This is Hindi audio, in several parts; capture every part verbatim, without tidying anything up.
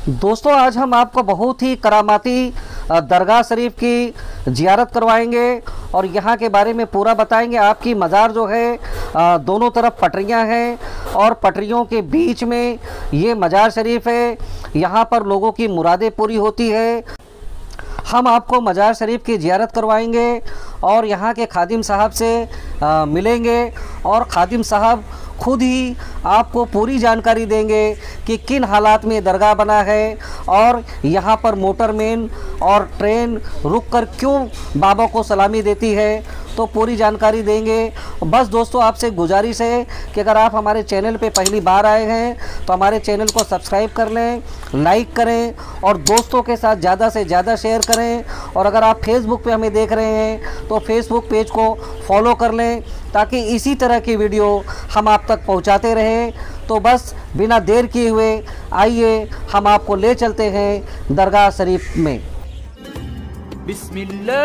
दोस्तों आज हम आपको बहुत ही करामाती दरगाह शरीफ की ज़ियारत करवाएंगे और यहाँ के बारे में पूरा बताएंगे। आपकी मज़ार जो है दोनों तरफ पटरियाँ हैं और पटरियों के बीच में ये मज़ार शरीफ है। यहाँ पर लोगों की मुरादें पूरी होती है। हम आपको मज़ार शरीफ की ज़ियारत करवाएंगे और यहाँ के खादिम साहब से आ, मिलेंगे और खादिम साहब खुद ही आपको पूरी जानकारी देंगे कि किन हालात में दरगाह बना है और यहाँ पर मोटरमैन और ट्रेन रुककर क्यों बाबा को सलामी देती है, तो पूरी जानकारी देंगे। बस दोस्तों आपसे गुजारिश है कि अगर आप हमारे चैनल पे पहली बार आए हैं तो हमारे चैनल को सब्सक्राइब कर लें, लाइक करें और दोस्तों के साथ ज़्यादा से ज़्यादा शेयर करें। और अगर आप फेसबुक पे हमें देख रहे हैं तो फेसबुक पेज को फॉलो कर लें ताकि इसी तरह की वीडियो हम आप तक पहुंचाते रहें। तो बस बिना देर किए हुए आइए हम आपको ले चलते हैं दरगाह शरीफ में। बिस्मिल्लाहिर्रहमानिर्रहीम।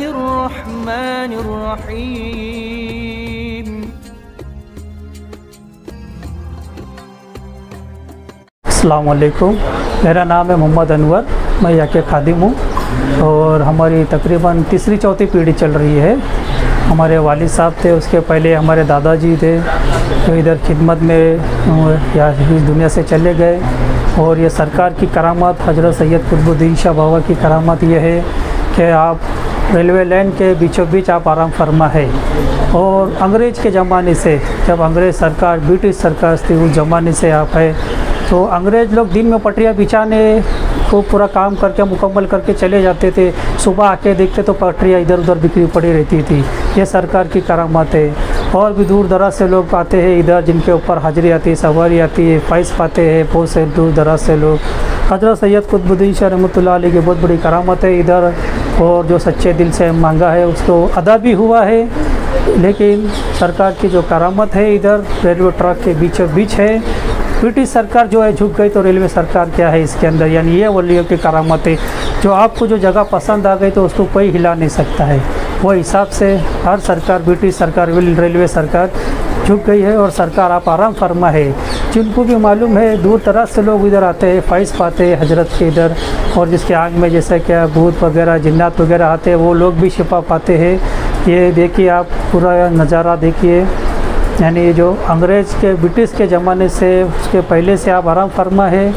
अस्सलाम वालेकुम, मेरा नाम है मोहम्मद अनवर, मैं यहाँ के खादिम हूँ और हमारी तकरीबन तीसरी चौथी पीढ़ी चल रही है। हमारे वालिद साहब थे, उसके पहले हमारे दादाजी थे जो इधर खिदमत में या इस दुनिया से चले गए। और ये सरकार की करामात, हज़रत सैयद कुतुबुद्दीन शाह बाबा की करामात ये है कि आप रेलवे लाइन के बीचों बीच आप आराम फरमा है। और अंग्रेज़ के ज़माने से, जब अंग्रेज़ सरकार, ब्रिटिश सरकार थी, उस ज़माने से आप है तो अंग्रेज़ लोग दिन में पटरियाँ बिछाने को पूरा काम करके मुकम्मल करके चले जाते थे। सुबह आके देखते तो पटरियाँ इधर उधर बिखरी पड़ी रहती थी। ये सरकार की करामात है। और भी दूर दराज से लोग आते हैं इधर, जिनके ऊपर हाजिरी आती है, सवारी आती है, फ़ैज़ पाते हैं बहुत से दूर दराज से लोग। हज़रत सैयद कुतुबुद्दीन शाह रहमतुल्लाह अलैह की बहुत बड़ी करामत है इधर, और जो सच्चे दिल से मांगा है उसको अदा भी हुआ है। लेकिन सरकार की जो करामत है इधर रेलवे ट्रैक के बीचों बीच है। ब्रिटिश सरकार जो है झुक गई तो रेलवे सरकार क्या है इसके अंदर, यानी ये वलियों की करामत है। जो आपको जो जगह पसंद आ गई तो उसको कोई हिला नहीं सकता है। वो हिसाब से हर सरकार, ब्रिटिश सरकार, रेलवे सरकार झुक गई है और सरकार आप आराम फरमा है। जिनको भी मालूम है दूर दराज से लोग इधर आते हैं, फ़ैज़ पाते हैं हजरत के इधर, और जिसके आँख में जैसे क्या भूत वगैरह, जिन्नात वगैरह आते हैं, वो लोग भी शिफा पाते हैं। ये देखिए आप पूरा नज़ारा देखिए, यानी जो अंग्रेज़ के, ब्रिटिश के ज़माने से, उसके पहले से आप आराम फरमा है।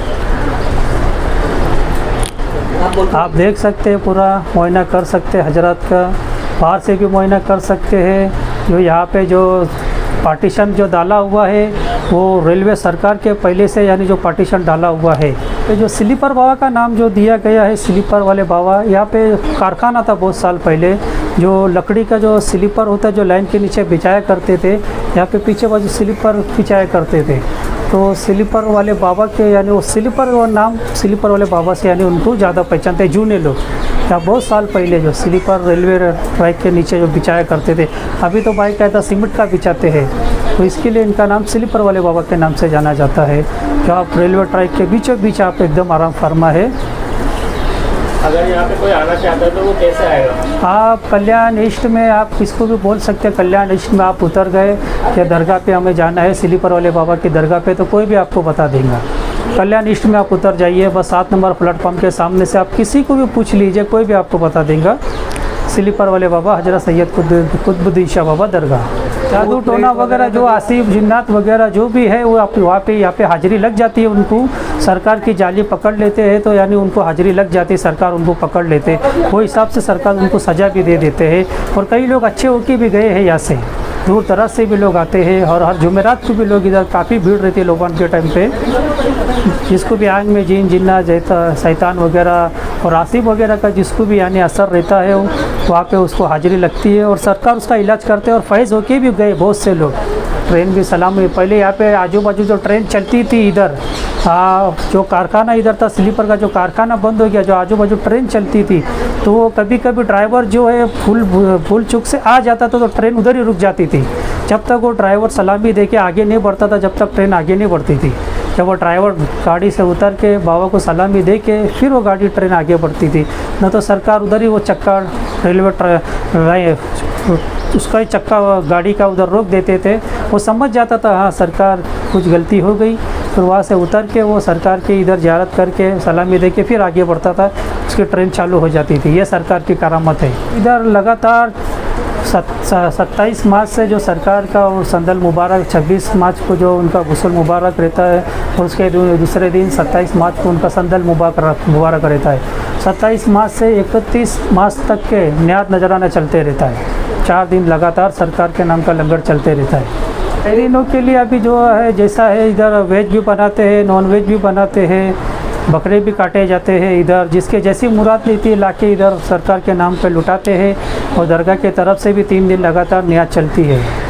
आप देख सकते हैं, पूरा मुआयना कर सकते हैं हजरत का, बाहर से भी मुआयना कर सकते हैं। जो यहाँ पे जो पार्टीशन जो डाला हुआ है वो रेलवे सरकार के पहले से, यानी जो पार्टीशन डाला हुआ है। तो जो स्लीपर बाबा का नाम जो दिया गया है, स्लीपर वाले बाबा, यहाँ पे कारखाना था बहुत साल पहले, जो लकड़ी का जो स्लीपर होता है जो लाइन के नीचे बिछाया करते थे, यहाँ पे पीछे बाजू स्लीपर बिछाया करते थे। तो स्लीपर वाले बाबा के, यानी वो स्लीपर वो नाम स्लीपर वाले बाबा से, यानी उनको ज़्यादा पहचानते हैं जूने लोग। या बहुत साल पहले जो स्लीपर रेलवे ट्रैक के नीचे जो बिछाया करते थे, अभी तो भाई कहता सीमेंट का बिछाते हैं, तो इसके लिए इनका नाम स्लीपर वाले बाबा के नाम से जाना जाता है। जो आप रेलवे ट्रैक के बीचों बीच आप एकदम आराम फरमा है। अगर यहाँ पे कोई आना चाहता है तो वो कैसे आएगा? आप कल्याण ईस्ट में, आप किसको भी बोल सकते हैं, कल्याण ईस्ट में आप उतर गए कि दरगाह पे हमें जाना है, स्लीपर वाले बाबा की दरगाह पे, तो कोई भी आपको बता देगा। कल्याण ईस्ट में आप उतर जाइए, बस सात नंबर प्लेटफॉर्म के सामने से आप किसी को भी पूछ लीजिए, कोई भी आपको बता देगा स्लीपर वाले बाबा, हज़रत सैयद कुतुबुद्दीन शाह बाबा दरगाह। जादू टोना वगैरह जो आसिफ, जिन्नात वगैरह जो भी है वो आप वहाँ पे, यहाँ पे हाजिरी लग जाती है। उनको सरकार की जाली पकड़ लेते हैं तो यानी उनको हाजिरी लग जाती है, सरकार उनको पकड़ लेते हैं, वो हिसाब से सरकार उनको सज़ा भी दे देते हैं। और कई लोग अच्छे होके भी गए हैं, यहाँ से दूर दराज से भी लोग आते हैं और हर जुमेरात को भी लोग इधर काफ़ी भीड़ रहती है लोबान के टाइम पे। जिसको भी आँख में जिन, जिन्ना, जैता, शैतान वगैरह और आसिफ वगैरह का जिसको भी यानी असर रहता है, वहाँ पे उसको हाजिरी लगती है और सरकार उसका इलाज करते हैं। और फ़ैज़ होके भी गए बहुत से लोग। ट्रेन भी सलाम हुई, पहले यहाँ पे आजू बाजू जो ट्रेन चलती थी इधर, हाँ, जो कारखाना इधर था स्लीपर का, जो कारखाना बंद हो गया, जो आजू बाजू ट्रेन चलती थी, तो वो कभी कभी ड्राइवर जो है भूल भूल चूक से आ जाता था तो ट्रेन उधर ही रुक जाती थी। जब तक वो ड्राइवर सलामी दे के आगे नहीं बढ़ता था, जब तक ट्रेन आगे नहीं बढ़ती थी। जब वो ड्राइवर गाड़ी से उतर के बाबा को सलामी दे के फिर वो गाड़ी ट्रेन आगे बढ़ती थी, न तो सरकार उधर ही वो चक्का रेलवे उसका ही चक्का गाड़ी का उधर रोक देते थे। वो समझ जाता था हाँ सरकार कुछ गलती हो गई, फिर वहाँ से उतर के वो सरकार की इधर ज़ियारत करके सलामी दे के फिर आगे बढ़ता था, उसकी ट्रेन चालू हो जाती थी। ये सरकार की करामत है। इधर लगातार सत्ताईस मार्च से जो सरकार का और संदल मुबारक, छब्बीस मार्च को जो उनका गुस्ल मुबारक रहता है और उसके दूसरे दिन सत्ताईस मार्च को उनका संदल मुबारक मुबारक रहता है। सत्ताईस मार्च से इकतीस मार्च तक के नियात नजराना चलते रहता है। चार दिन लगातार सरकार के नाम का लंगर चलते रहता है। शहरीनों के लिए अभी जो है जैसा है, इधर वेज भी बनाते हैं, नॉन वेज भी बनाते हैं, बकरे भी काटे जाते हैं। इधर जिसके जैसी मुराद लेती है लाके इधर सरकार के नाम पे लुटाते हैं और दरगाह के तरफ से भी तीन दिन लगातार नियात चलती है।